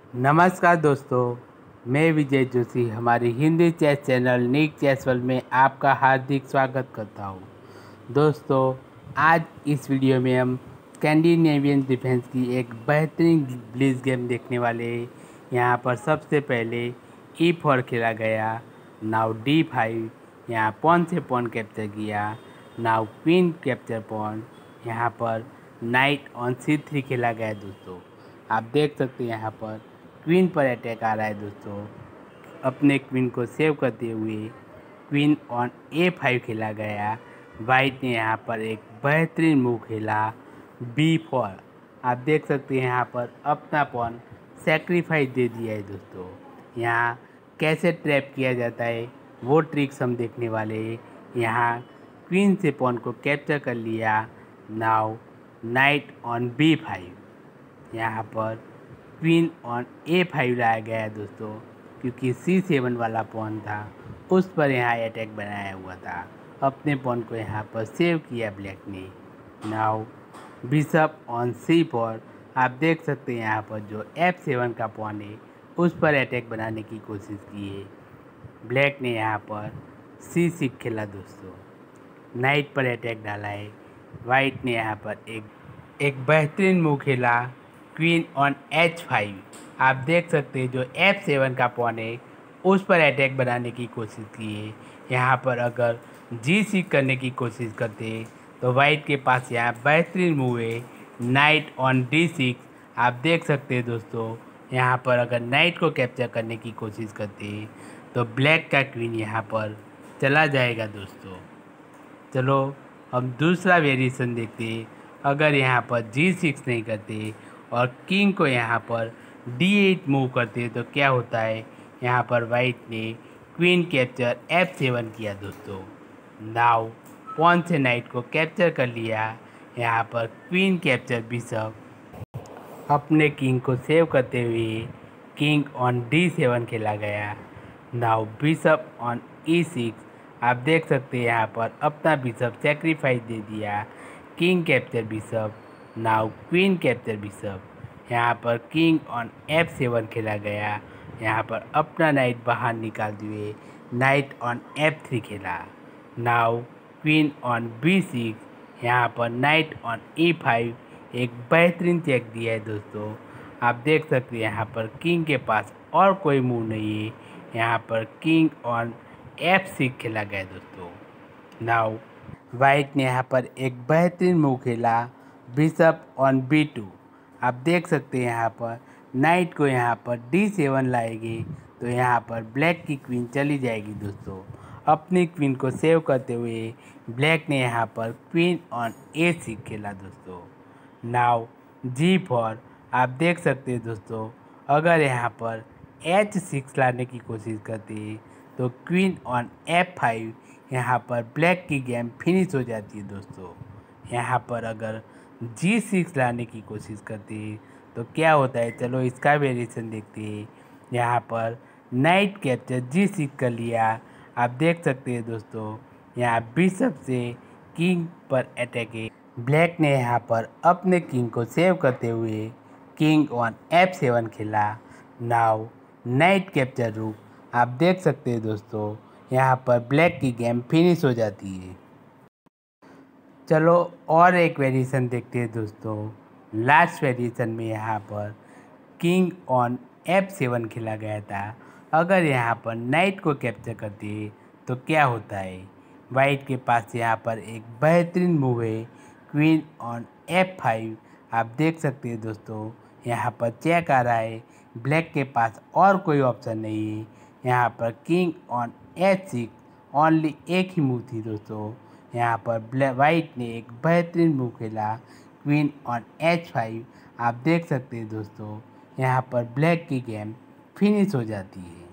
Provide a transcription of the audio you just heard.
नमस्कार दोस्तों, मैं विजय जोशी हमारे Hindi chess channel Nick Chess World में आपका हार्दिक स्वागत करता हूं। दोस्तों, आज इस वीडियो में हम स्कैंडिनेवियन डिफेंस की एक बेहतरीन ब्लिट्ज गेम देखने वाले हैं। यहां पर सबसे पहले E4 खेला गया, नाउ D5, यहाँ पॉन से पॉन कैप्चर किया, नाउ क्वीन कैप्चर पॉन, यहाँ पर नाइट ऑन C3 खेला गया। दोस्तों, आप देख सकते हैं यहाँ पर क्वीन पर अटैक आ रहा है। दोस्तों, अपने क्वीन को सेव करते हुए क्वीन ऑन A5 खेला गया। वाइट ने यहाँ पर एक बेहतरीन मूव खेला B4। आप देख सकते हैं यहाँ पर अपना पॉन सेक्रीफाइस दे दिया है। दोस्तों, यहाँ कैसे ट्रैप किया जाता है वो ट्रिक्स हम देखने वाले हैं। यहाँ क्वीन से पॉन को कैप्चर कर लिया। नाउ नाइट ऑन B5, यहाँ पर क्वीन ऑन A5 लाया गया है। दोस्तों, क्योंकि C7 वाला पॉन था उस पर यहाँ अटैक बनाया हुआ था। अपने पॉन को यहाँ पर सेव किया ब्लैक ने। नाउ बिशप ऑन C4, आप देख सकते हैं यहाँ पर जो F7 का पॉन है उस पर अटैक बनाने की कोशिश की है। ब्लैक ने यहाँ पर C6 खेला। दोस्तों, नाइट पर अटैक डाला है। वाइट ने यहाँ पर एक बेहतरीन मूव खेला क्वीन ऑन H5। आप देख सकते हैं जो F7 का पॉन है उस पर अटैक बनाने की कोशिश की है। यहाँ पर अगर G6 करने की कोशिश करते तो वाइट के पास यहाँ बेहतरीन मूव है नाइट ऑन D6। आप देख सकते हैं दोस्तों, यहाँ पर अगर नाइट को कैप्चर करने की कोशिश करते तो ब्लैक का क्वीन यहाँ पर चला जाएगा। दोस्तों, चलो हम दूसरा वेरिएशन देखते हैं। अगर यहाँ पर G6 नहीं करते और किंग को यहाँ पर D8 मूव करते तो क्या होता है। यहाँ पर वाइट ने क्वीन कैप्चर F7 किया। दोस्तों, नाउ पॉन से नाइट को कैप्चर कर लिया। यहाँ पर क्वीन कैप्चर बिशप, अपने किंग को सेव करते हुए किंग ऑन D7 खेला गया। नाउ बिशप ऑन E6, आप देख सकते हैं यहाँ पर अपना बिशप सेक्रीफाइस दे दिया। King capture bishop, now queen capture bishop, यहाँ पर किंग ऑन F7 खेला गया। यहाँ पर अपना नाइट बाहर निकाल दिए, नाइट ऑन F3 खेला। नाउ क्वीन ऑन B6, यहाँ पर नाइट ऑन E5 एक बेहतरीन चेक दिया है। दोस्तों, आप देख सकते हैं यहाँ पर किंग के पास और कोई मूव नहीं है। यहाँ पर किंग ऑन F6 खेला गया। दोस्तों, नाउ वाइट ने यहाँ पर एक बेहतरीन मूव खेला बिशप ऑन B2। आप देख सकते हैं यहाँ पर नाइट को यहाँ पर D7 लाएगी तो यहाँ पर ब्लैक की क्वीन चली जाएगी। दोस्तों, अपनी क्वीन को सेव करते हुए ब्लैक ने यहाँ पर क्वीन ऑन A6 खेला। दोस्तों, नाउ G4, आप देख सकते हैं दोस्तों, अगर यहाँ पर H6 लाने की कोशिश करते हैं तो क्वीन ऑन F5, यहाँ पर ब्लैक की गेम फिनिश हो जाती है। दोस्तों, यहाँ पर अगर G6 लाने की कोशिश करते हैं तो क्या होता है, चलो इसका वेरिएशन देखते हैं। यहाँ पर नाइट कैप्चर G6 कर लिया। आप देख सकते हैं दोस्तों, यहाँ बिशप से किंग पर अटैक है। ब्लैक ने यहाँ पर अपने किंग को सेव करते हुए किंग ऑन F7 खेला। नाउ नाइट कैप्चर रूक, आप देख सकते हैं दोस्तों, यहाँ पर ब्लैक की गेम फिनिश हो जाती है। चलो और एक वेरिएशन देखते हैं दोस्तों। लास्ट वेरिएशन में यहाँ पर किंग ऑन F7 खेला गया था। अगर यहाँ पर नाइट को कैप्चर करते तो क्या होता है। वाइट के पास यहाँ पर एक बेहतरीन मूव है क्वीन ऑन F5। आप देख सकते हैं दोस्तों, यहाँ पर चेक आ रहा है। ब्लैक के पास और कोई ऑप्शन नहीं है। यहाँ पर किंग ऑन H6 ओनली एक ही मूव थी। दोस्तों, यहाँ पर वाइट ने एक बेहतरीन मूव खेला क्वीन ऑन H5। आप देख सकते हैं दोस्तों, यहाँ पर ब्लैक की गेम फिनिश हो जाती है।